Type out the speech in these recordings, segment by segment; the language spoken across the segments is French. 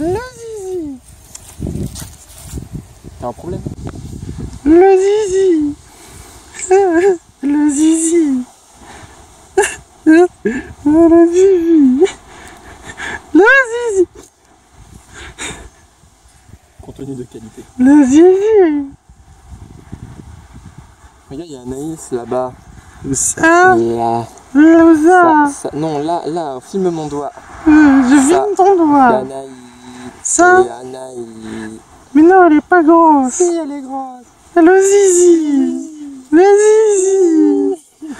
Le zizi. T'as un problème? Le zizi. Le zizi. Le zizi. Le zizi. Contenu de qualité. Le zizi. Regarde, il y a Anaïs là-bas. Ça. Là. Ça. Non, là, filme mon doigt. Je filme ton C'est doigt. Anaïs. Ça. C'est Anaïs. Mais non, elle est pas grosse. Si, elle est grosse. Le zizi. Le zizi.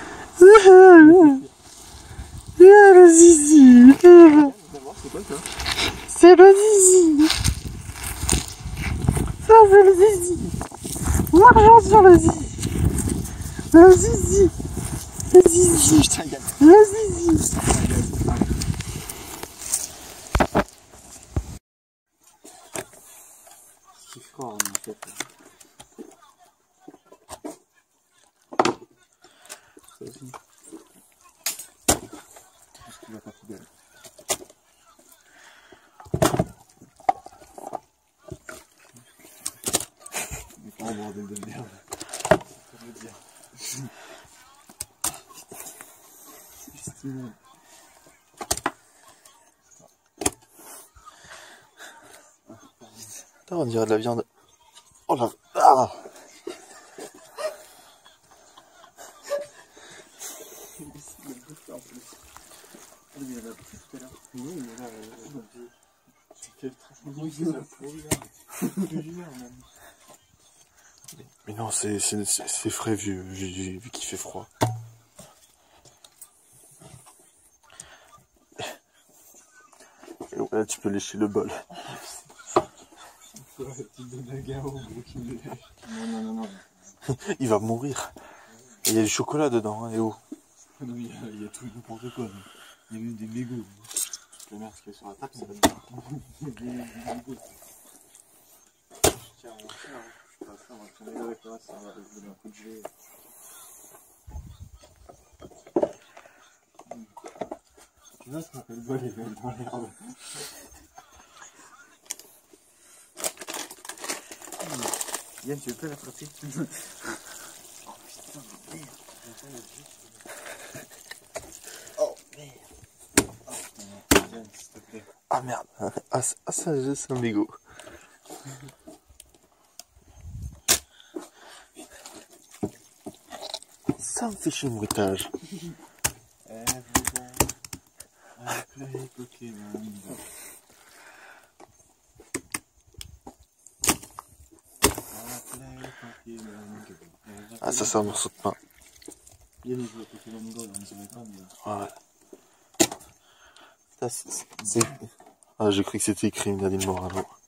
Le zizi. D'abord, c'est quoi ça? C'est le zizi. Ça, c'est le zizi. L'argent sur le zizi. Le zizi. Le zizi. Putain, regarde. Le zizi. C'est fort, en fait. Ça aussi. Parce qu'il va pas poubelle. Oh bordel de merde. Ça veut dire. Justement. Putain, on dirait de la viande. Oh là. Ah. Mais non, c'est frais vu qu'il fait froid. Là, tu peux lécher le bol. Tu donnes un gars au gros qui me lèche. Non. Il va mourir. Il y a du chocolat dedans, hein, et oh. Non, il y a tout n'importe quoi. Il y a même des mégots. La merde, ce qu'il y a sur la table, ça va être des mégots. Tiens, on va faire, hein. Je vais pas faire, on va tourner avec là, ça va donner un coup de jet. Tu vois, ça m'appelle bol et belle dans l'herbe. Yann, tu veux pas l'attraper? Oh putain, merde. Oh merde. Oh putain, Yann, s'il te plaît. Ah merde. Ah ça, c'est un mégot. Ça me fait chier le bruitage. Everyday, I play Pokémon. Ah ça, c'est un morceau de pain. Il y a des joueurs Pokémon Go, on ne savait pas, mais... Ouais. Ah, j'ai cru que c'était écrit Nadine Morano.